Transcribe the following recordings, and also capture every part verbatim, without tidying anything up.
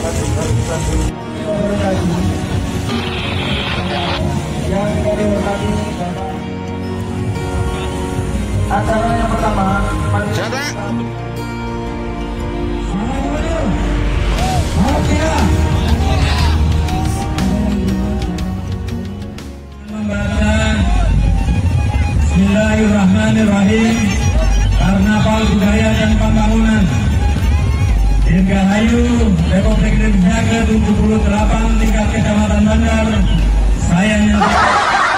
Yang kami hormati Bapak. Acara yang pertama membaca Bismillahirrahmanirrahim. Karnaval Budaya dan Pembangunan Dirgahayu Republik Indonesia ke tujuh puluh delapan tingkat Kecamatan Bandar. Saya nyatakan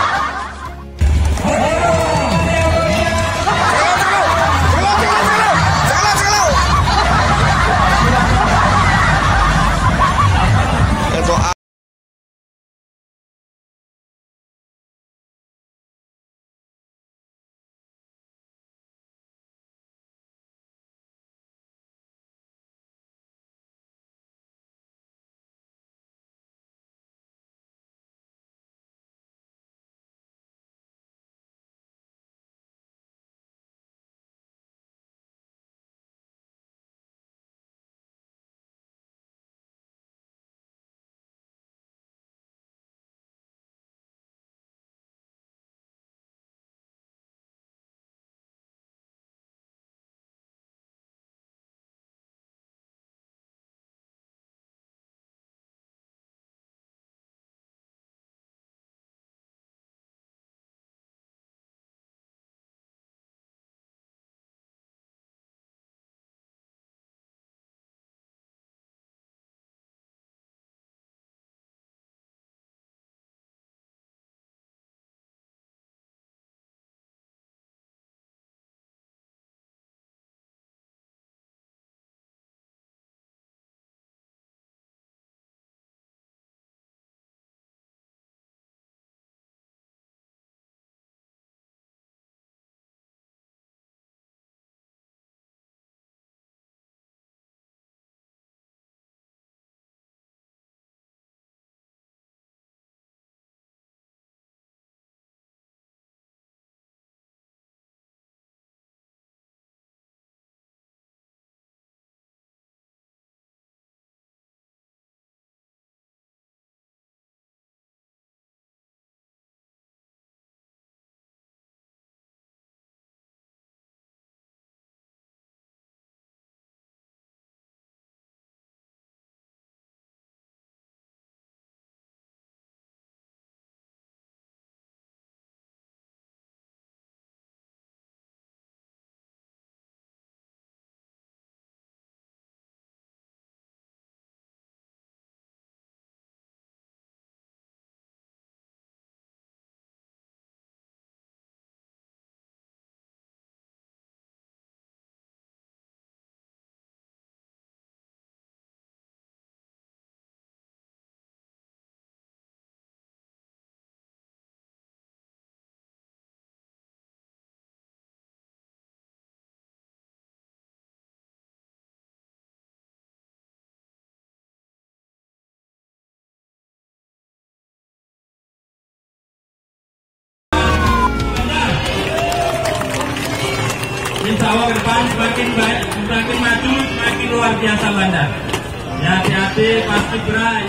insya Allah ke depan semakin baik, semakin maju, semakin luar biasa Bandar. Ya, hati-hati pasti berai.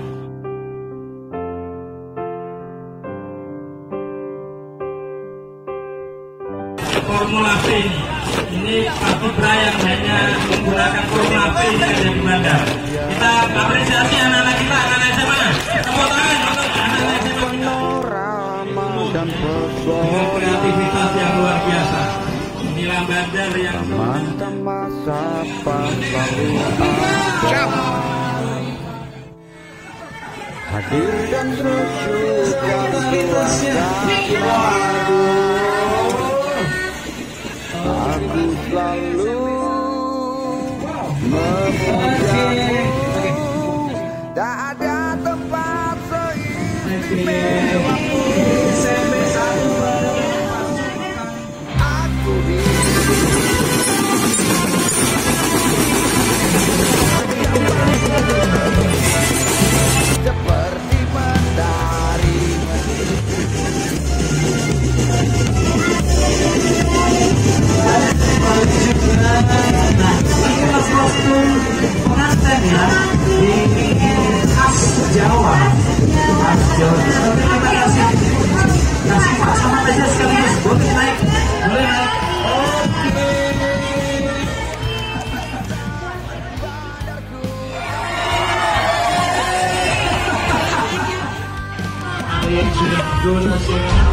Formula P ini, ini pasti berai yang hanya menggunakan Formula P ini ada di Bandar. Kita apresiasi anak-anak kita, anak-anak S M A. Tepuk tangan untuk anak-anak S M A kita. Dengan kreativitas yang luar biasa. Inilah Bandar yang mantan masa lalu hadir dan terus aku selalu memujamu, tak ada tempat seistimewa seperti mentari. Nah, ini mas bosku pengantin ya di sudah go nasional.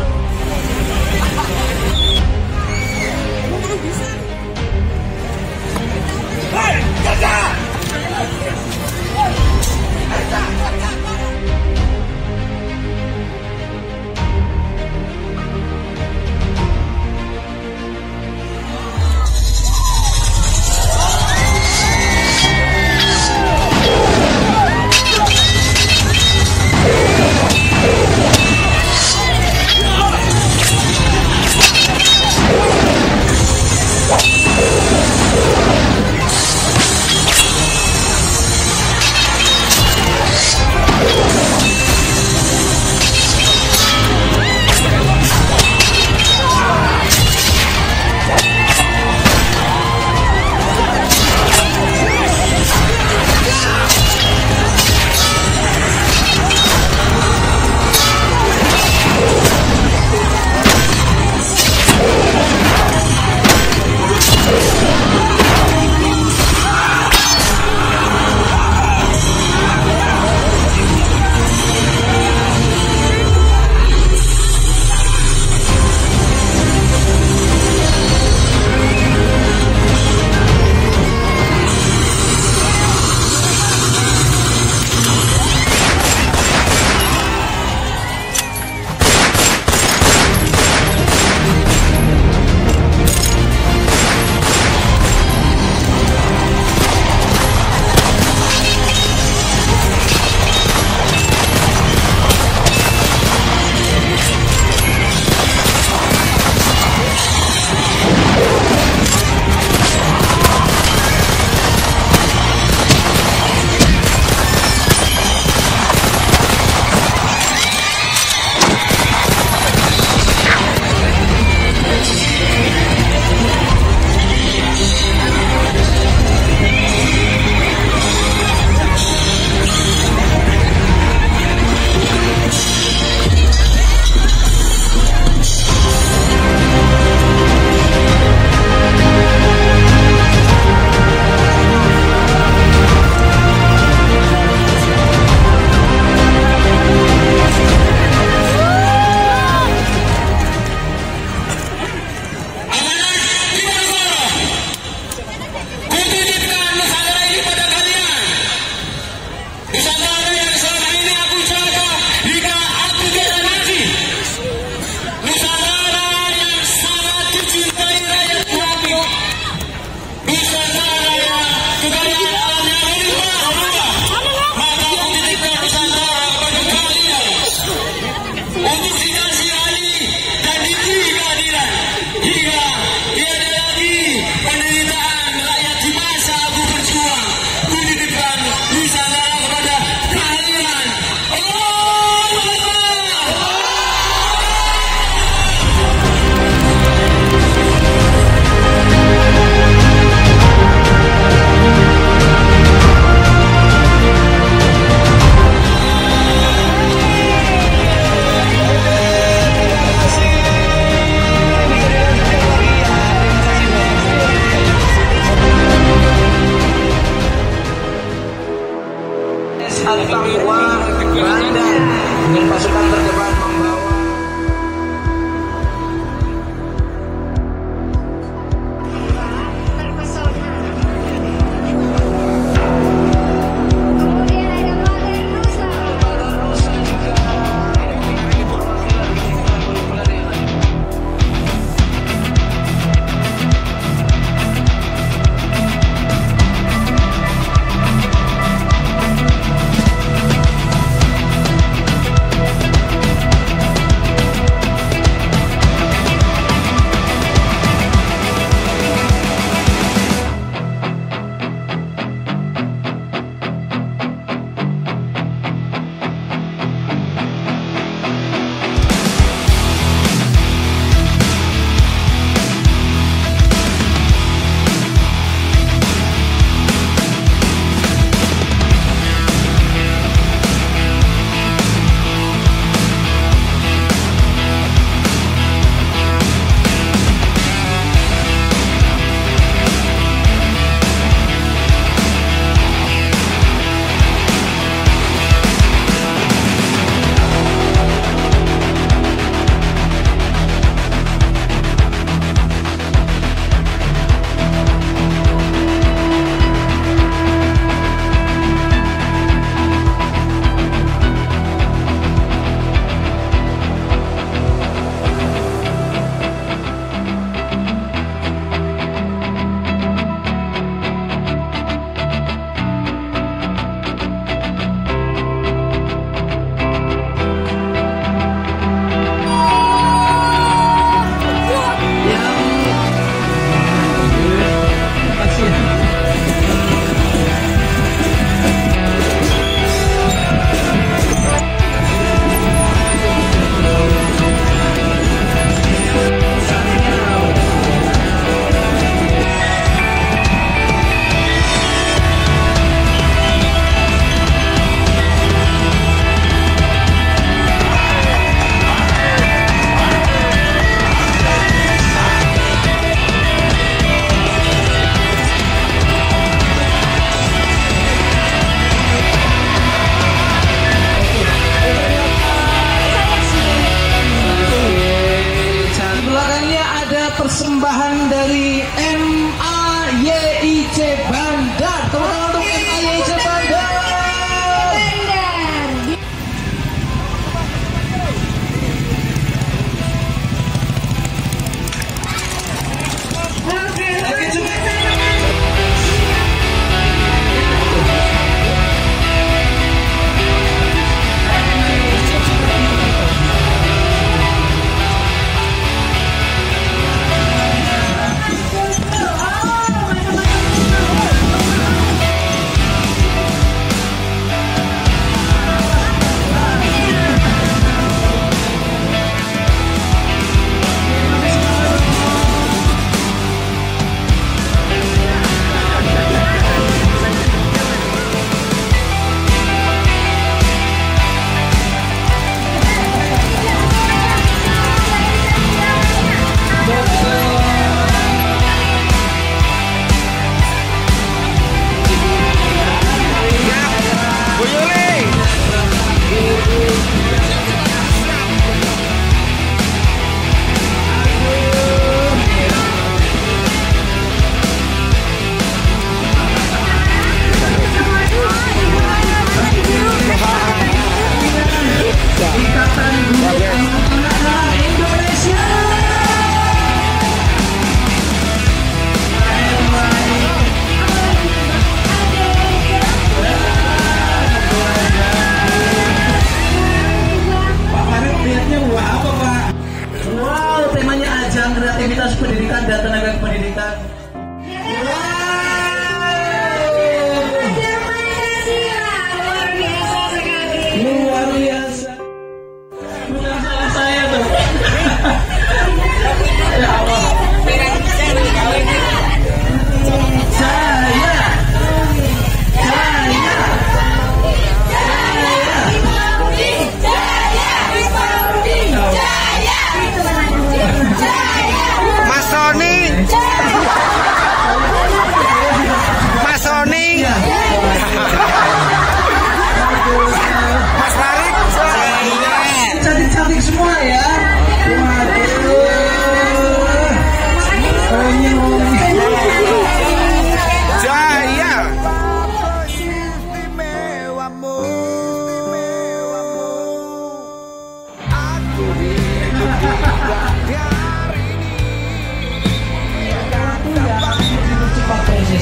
dengan pasukan terdepan membawa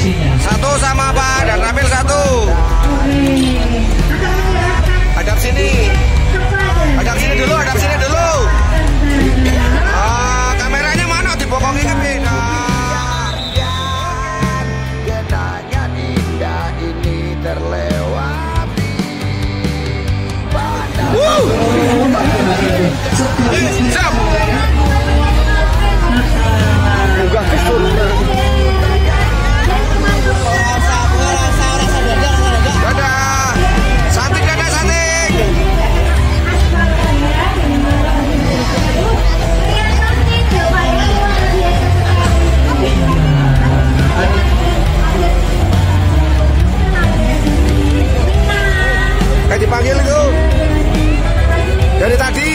lokasinya. Satu sama Pak dan Ramil satu. Hadap sini. Hadap sini dulu, hadap sini dulu. Ah, kameranya mana dibokongi ke beda. Kenangan indah ini terlewati. Wuh. Siap. Juga kesur. Dadah. Santik, dadah, santik. Kayak dipanggil itu dari tadi.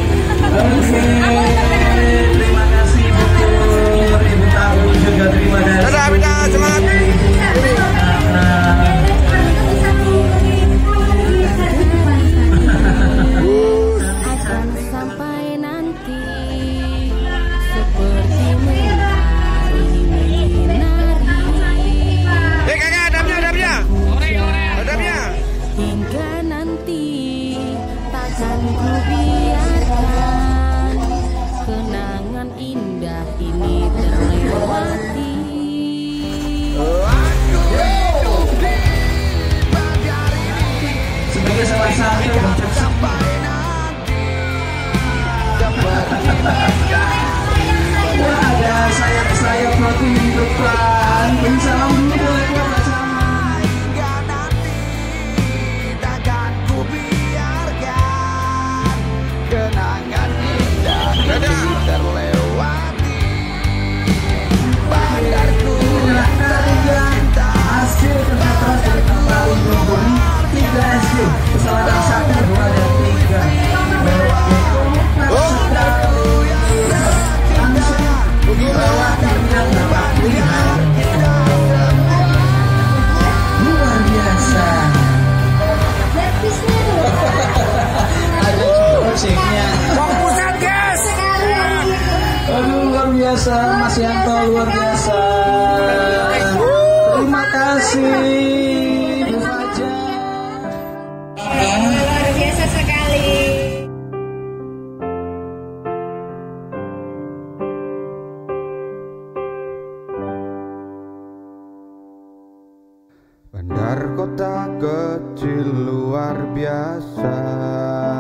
Terima kasih Bu Pur, Ibu Tahu juga terima kasih. Dadah, Bida, semangat. Akan sampai nanti seperti menari menari. Eh, kakak, hadapnya, hadapnya. Hadapnya. Hingga nanti takkan ku biarkan kenangan indah ini terlewati. Sebagai salah satu wah, ada sayap-sayap roti di depan. Beri salam dulu boleh buat bersama. Hingga nanti takkan ku biarkan kenangan indah ini terlewati. Bandarku yang tercinta, Hasil kerja keras dari kembali memberi tiga S D kesalahan satu, dua, dan tiga. Oh. Luar biasa. Ada musiknya. Fokusan, guys. Aduh, luar biasa, Mas Yanto, luar biasa. Terima kasih, Bu Fajar. Luar biasa sekali. bandar kota kecil luar biasa.